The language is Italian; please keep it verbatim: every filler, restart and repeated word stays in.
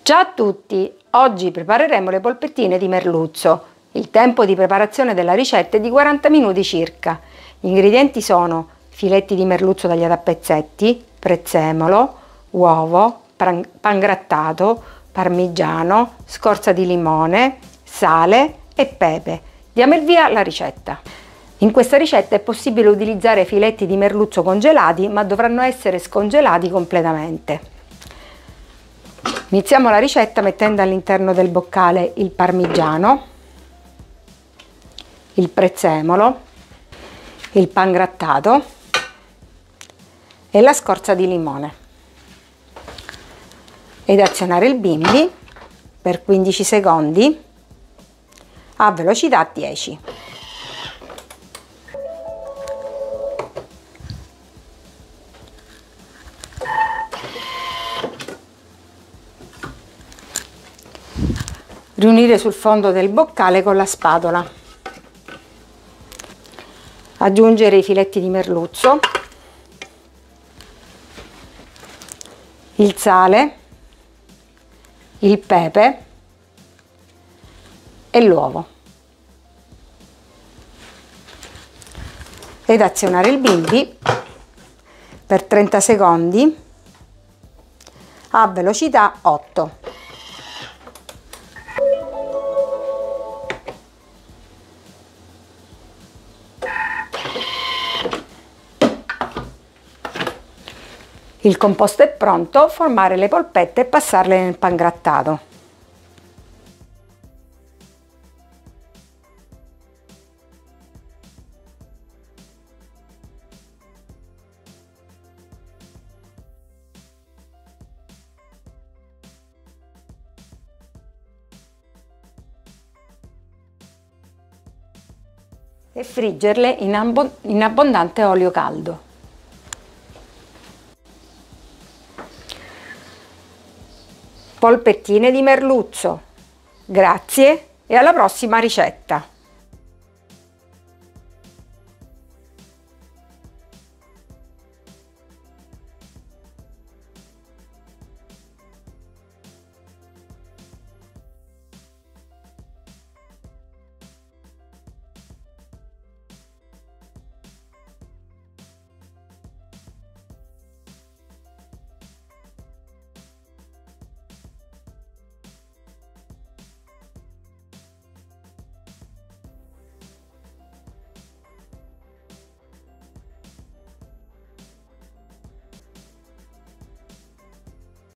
Ciao a tutti! Oggi prepareremo le polpettine di merluzzo. Il tempo di preparazione della ricetta è di quaranta minuti circa. Gli ingredienti sono filetti di merluzzo tagliati a pezzetti, prezzemolo, uovo, pangrattato, parmigiano, scorza di limone, sale e pepe. Diamo il via alla ricetta. In questa ricetta è possibile utilizzare filetti di merluzzo congelati, ma dovranno essere scongelati completamente. Iniziamo la ricetta mettendo all'interno del boccale il parmigiano, il prezzemolo, il pangrattato e la scorza di limone ed azionare il bimbi per quindici secondi a velocità dieci. Riunire sul fondo del boccale con la spatola. Aggiungere i filetti di merluzzo, il sale, il pepe e l'uovo ed azionare il bimbi per trenta secondi a velocità otto. Il composto è pronto, formare le polpette e passarle nel pangrattato. E friggerle in, abbon- in abbondante olio caldo. Polpettine di merluzzo. Grazie e alla prossima ricetta!